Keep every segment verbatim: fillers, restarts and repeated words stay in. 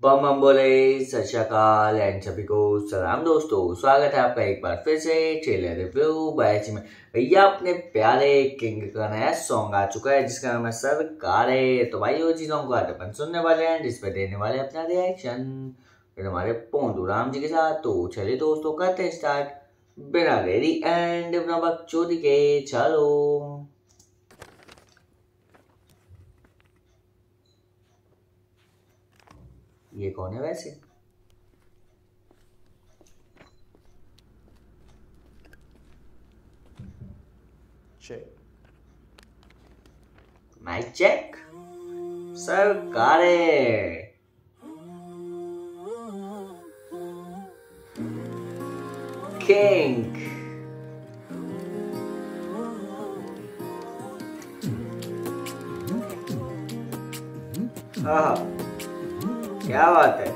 बम बम बोले सत श्री अकाल एंड सभी को सलाम दोस्तों, स्वागत है आपका एक बार फिर से ट्रेलर रिव्यू बाय में। भैया अपने प्यारे किंग का नया सॉन्ग आ चुका है जिसका नाम है सरकार है। तो भाई वो चीजों को आज अपन सुनने वाले हैं जिस पे देने वाले अपना रिएक्शन फिर हमारे पोंदू राम जी के साथ। तो चलिए दोस्तों करते हैं स्टार्ट बिना देरी एंड बिना बकचोदी के। चलो ये कौन है वैसे? Check mic check. सरकार किंग हाँ क्या बात है।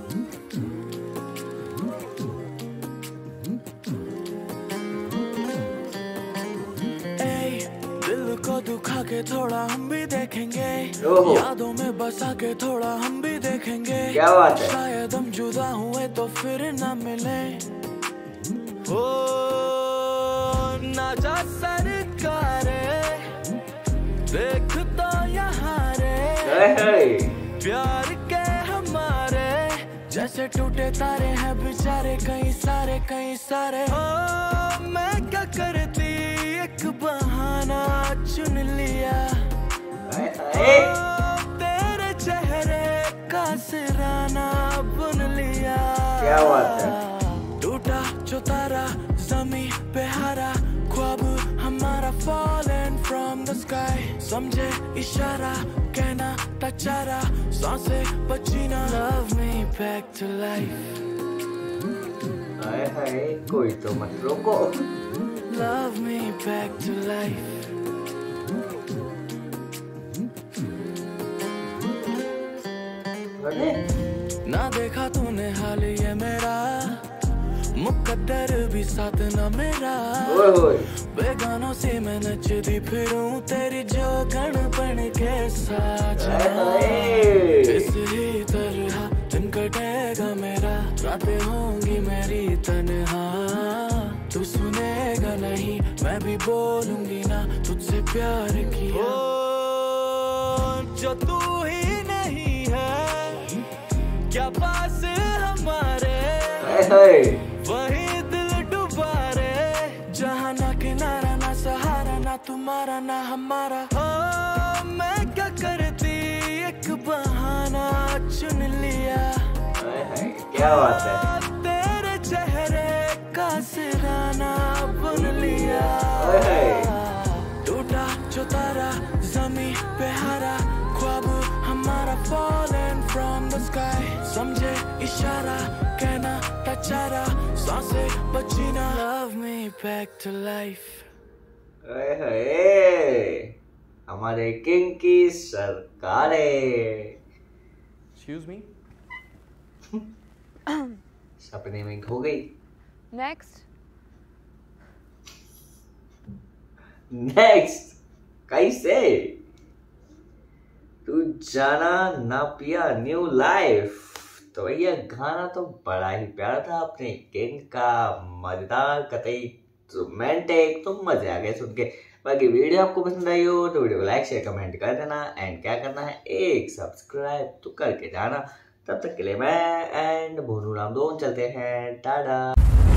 दिल को दुखा के थोड़ा हम भी देखेंगे, यादों में बसा के थोड़ा हम भी देखेंगे। क्या बात है। शायद हम जुदा हुए तो फिर ना मिले। ओ ना जा सरकारे देख तो यहाँ रे प्यार के हमारे जैसे टूटे तारे हैं बेचारे कई सारे कई सारे। ओ मैं क्या करती एक बहाना चुन लिया। ओ तेरे चेहरे का सिराना बुन लिया। क्या बात है। टूटा जो तारा जमी पे हारा ख्वाब हमारा fallen from the sky। समझे इशारा कहना टचारा सांसें बची ना। Love me back to life। हाय हाय कोई तो मत रोको। Love me back to life। अरे ना देखा तूने हाल ये मेरा मुकद्दर भी साथ न मेरा। ओए ओए बेगानों से मैं नचती फिरूं तेरी जो गण बन के साजा। इस ही तरह दिन कटेगा मेरा रातें होंगी मेरी तन्हा। तू सुनेगा नहीं मैं भी बोलूंगी ना तुझसे प्यार किया। जो तू ही नहीं है क्या पास हमारे वही दिल डुबा रे। जहाँ ना किनारा ना सहारा ना तुम्हारा ना हमारा। ओ मैं क्या करती एक बहाना चुन लिया। क्या बात है। तेरे चेहरे का सिराना बुन लिया। टूटा जो तारा जमी पे हारा ख्वाब हमारा fallen from the sky। समझे इशारा कहना टचारा सांसें बची ना। Love me back to life। हमारे किंग की सरकार है। Excuse me? सपने में खो गई। नेक्स्ट नेक्स्ट कैसे तू जाना ना पिया न्यू लाइफ। तो भैया गाना तो बड़ा ही प्यारा था अपने किंग का, मजेदार कतई रोमांटिक, तो मजे आ गए सुन के। बाकी वीडियो आपको पसंद आई हो तो वीडियो को लाइक शेयर कमेंट कर देना एंड क्या करना है एक सब्सक्राइब तो करके जाना। तब तक के लिए मैं एंड भोनू राम दोनों चलते हैं। टाटा।